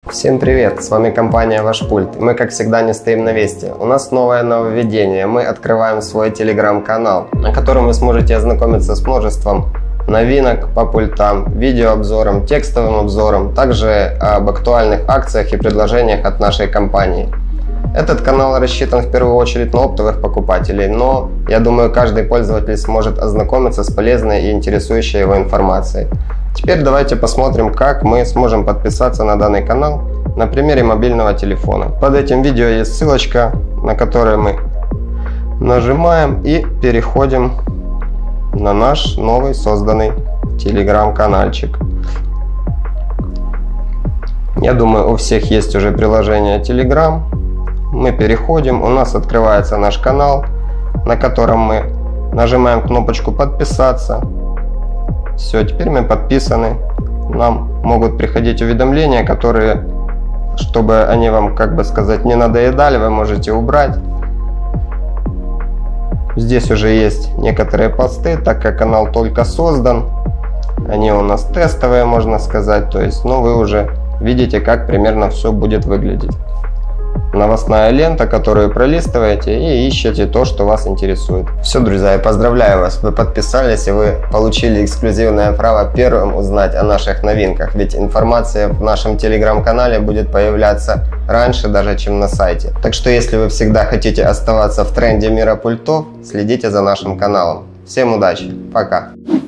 Всем привет, с вами компания Ваш Пульт. Мы, как всегда, не стоим на месте. У нас новое нововведение. Мы открываем свой телеграм-канал, на котором вы сможете ознакомиться с множеством новинок по пультам, видеообзором, текстовым обзором, также об актуальных акциях и предложениях от нашей компании. Этот канал рассчитан в первую очередь на оптовых покупателей, но я думаю, каждый пользователь сможет ознакомиться с полезной и интересующей его информацией. Теперь давайте посмотрим, как мы сможем подписаться на данный канал на примере мобильного телефона. Под этим видео есть ссылочка, на которую мы нажимаем и переходим на наш новый созданный телеграм-канальчик. Я думаю, у всех есть уже приложение Telegram. Мы переходим, у нас открывается наш канал, на котором мы нажимаем кнопочку «Подписаться». Все, теперь мы подписаны. Нам могут приходить уведомления, которые, чтобы они вам, как бы сказать, не надоедали, вы можете убрать. Здесь уже есть некоторые посты, так как канал только создан. Они у нас тестовые, можно сказать. То есть, вы уже видите, как примерно все будет выглядеть. Новостная лента, которую пролистываете и ищете то, что вас интересует. Все, друзья, я поздравляю вас, вы подписались и вы получили эксклюзивное право первым узнать о наших новинках, ведь информация в нашем телеграм-канале будет появляться раньше даже, чем на сайте. Так что если вы всегда хотите оставаться в тренде мира пультов, следите за нашим каналом. Всем удачи, пока!